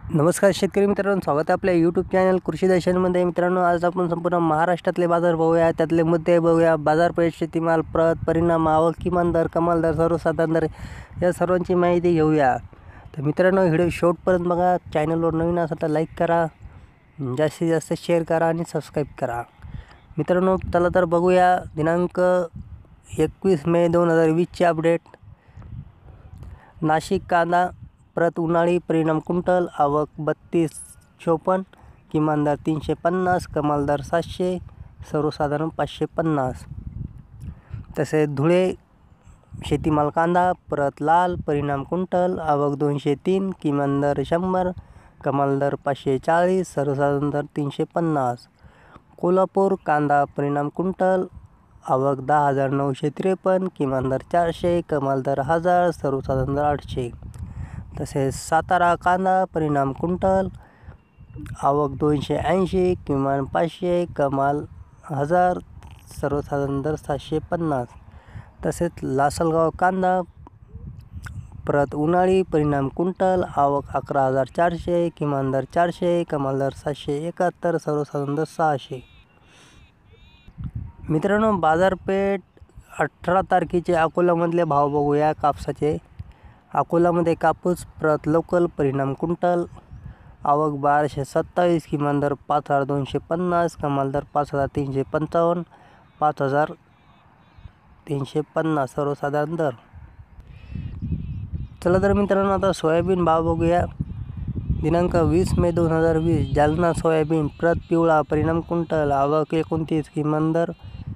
नमस्कार शेतकरी मित्रांनो, स्वागत आहे आपल्या यूट्यूब चॅनल कृषी दर्शनमध्ये. मित्रांनो, आज आपण संपूर्ण महाराष्ट्रातले बाजार बघूया, त्यातले मुद्दे बघूया. बाजारपेठ, शेतीमाल, प्रत, परिणाम, आवक, किमान दर, कमाल दर, सर्वसाधारण दर या सर्वांची माहिती घेऊया. तर मित्रांनो, व्हिडिओ शेवटपर्यंत बघा. चॅनलवर नवीन असेल तर लाईक करा, जास्तीत जास्त शेअर करा आणि सबस्क्राईब करा. मित्रांनो, चला तर बघूया दिनांक 21 मे 2020चे अपडेट. नाशिक कांदा प्रत उन्हाळी परिणाम क्विंटल, आवक 3254, किमान दर 350, कमाल दर 700, सर्वसाधारण 550. तसेच धुळे शेतीमाल कांदा प्रत लाल परिणाम क्विंटल, आवक 203, किमान दर 100, कमाल दर 540, सर्वसाधारण दर 350. कोल्हापूर कांदा परिणाम क्विंटल, आवक 10,953, किमान दर 400, कमाल दर 1000, सर्वसाधारण दर 800. तसेच सातारा कांदा परिणाम क्विंटल, आवक 280, किमान 500, कमाल 1000, सर्वसाधारण दर 750. तसेच लासलगाव कांदा प्रत उन्हाळी परिणाम क्विंटल, आवक 11,400, किमान दर 400, कमाल दर 771, सर्वसाधारण दर 600. मित्रांनो, बाजारपेठ 18 तारखेचे अकोल्यामधले भाव बघूया कापसाचे. अकोल्यामध्ये कापूस प्रत लोकल परिणाम क्विंटल, आवक 1227, किमान दर 5,250, कमाल दर 5,355, 5,350, सर्वसाधारण दर. चला तर मित्रांनो, आता सोयाबीन भाव बघूया. दिनांक 20 मे 2020 जालना सोयाबीन प्रत पिवळा परिणाम क्विंटल, आवक 29, किमान दर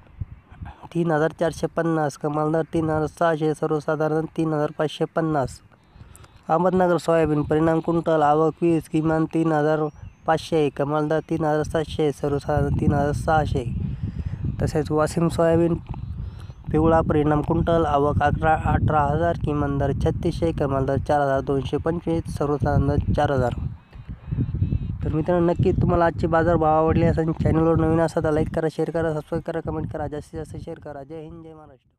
3,450, कमाल दर 3,600, सर्वसाधारण 3,550. अहमदनगर सोयाबीन परिणाम क्विंटल, आवक 20, किमान 3,500, कमाल दर 3,700, सर्वसाधारण 3,600. तसेच वाशिम सोयाबीन पिवळा परिणाम क्विंटल, आवक 18,000, किमान दर 3600, कमाल दर 4,225, सर्वसाधारण दर 4,000. तर मित्रांनो, नक्की तुम्हाला आजचे बाजार भाव आवडले असेल. चॅनलवर नवीन असाल तर लाईक करा, शेअर करा, सबस्क्राईब करा, कमेंट करा, जास्तीत जास्त शेअर करा. जय हिंद, जय महाराष्ट्र.